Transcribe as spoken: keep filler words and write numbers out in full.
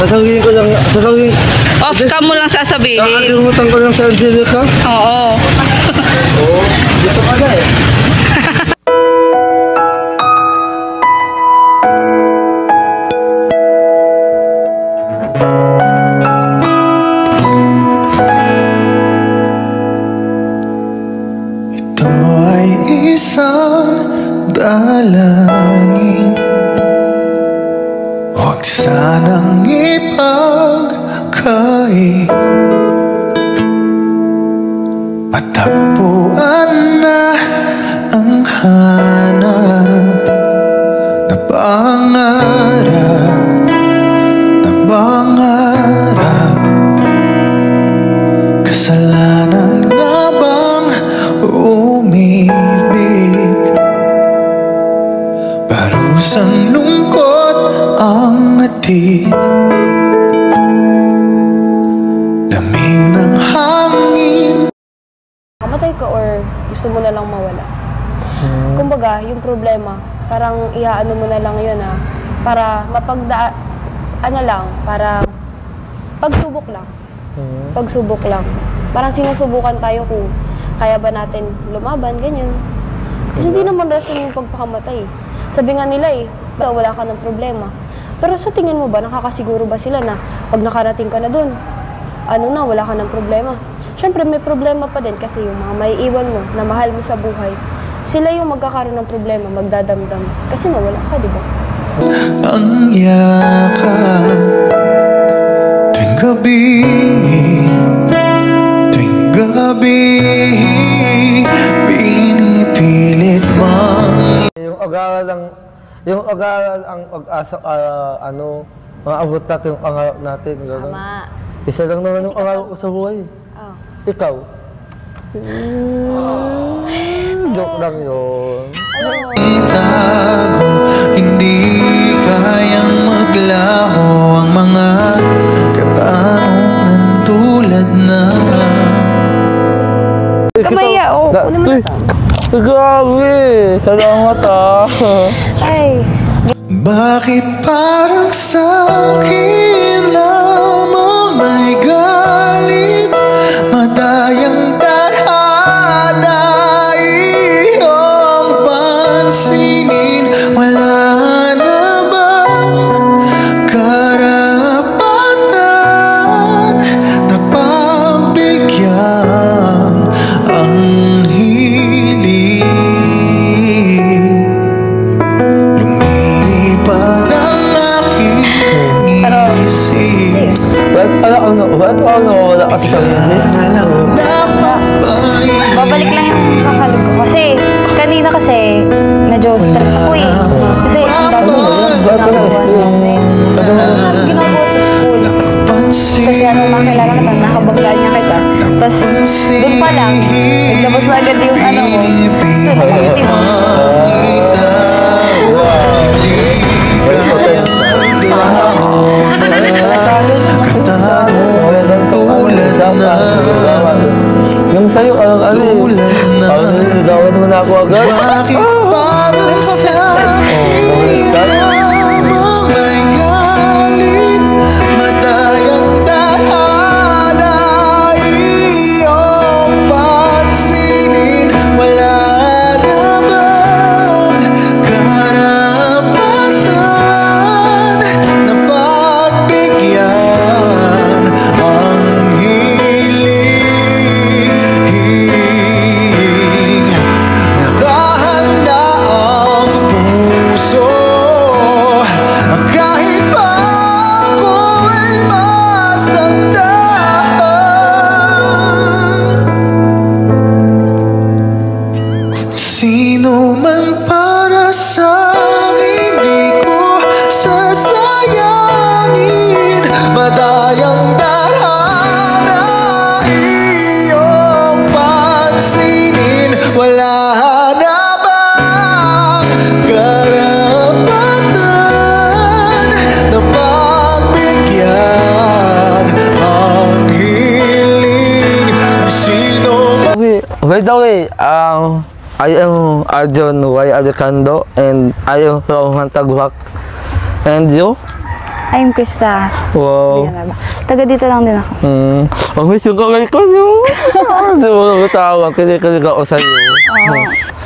Sasabihin ko lang, sasabihin... Off cam mo lang sasabihin. Nakalimutan ko lang sa Angelica. Oo. Oo, dito ka na eh. Ito ay isang dalangin, huwag sanang ipagkait. Matagpuan na ang hanap na pangarap, na pangarap. Kasalanan nga bang umibig? Parusang lungkot ang hatid, lamig ng hangin. Kamatay ka or gusto mo na lang mawala? Hmm. Kumbaga, yung problema, parang iaano mo na lang yun ah, para mapagda... ano lang, para pagsubok lang. Hmm. Pagsubok lang. Parang sinusubukan tayo kung kaya ba natin lumaban, ganyan. Kasi di naman rason yung pagpakamatay. Sabi nga nila eh, wala ka ng problema. Pero sa tingin mo ba, nakakasiguro ba sila na pag nakarating ka na dun, ano na, wala ka ng problema? Siyempre may problema pa din kasi yung mga maiiwan mo na mahal mo sa buhay, sila yung magkakaroon ng problema, magdadamdam. Kasi nawala ka, di ba? Ang yakap tuwing gabi, tuwing gabi, pinipilit mang Yungag-aaral lang, yungag-aaral ang pag-asa, uh, ano, maabot natin yung pangarap natin. Gano'n. Tama. Isa lang naman yung pangarap ko sa buhay. Oh. Ikaw? Mm, joke lang yun. itago, hindi kayang maglaho ang mga katanungan tulad na Kamaya, oo. Oh, una mo na to. Grabe! Salamat ah! Ay. bakit parang sa'kin lamang may galit, madayang tadhana iyong pansinin? Wala na bang karapatan na pagbigyan ang hiling? Lumilipad ang aking isip, Ba't pala ano? Ba't pala ano? Wala kasi sa music? na lang napapahilig. Babalik lang yung kakalik ko. Kasi, kanina kasi, medyo stress ako eh. Kasi, ang dami ko Ba't pala stress? ginagawa sa school. Kasi ano, makilala ka na, nakabaglaan niya kita. Tapos, doon pa lang, naglabas na agad yung ano mo. Kasi, nakangiti mo. Katanungan tulad na, Yung sa'yo, parang ano eh. tulad na, Parang niligawan naman ako agad. bakit parang sa'kin lamang may galit, madayang tadhana iyong pansinin? Wala na bang karapatan na pagbigyan ang hiling? Nakahanda ang puso kahit pa ako ay masaktan. Kung sino man para sa'kin, di ko sasayangin, madayang tadhana iyong pansinin. Wala na bang karapatan na pagbigyan ang hiling? Kung sino man Okay, by the way, um, I am Arjon Y. Adekando and I am from Mantagwak. And you? I'm Krista. Wow. Villanueva. Taga dito lang din ako. Hmm. Ang miss yung kamay ko, no? Hindi mo nagtawag. Kinikilig ako sa'yo. Oo.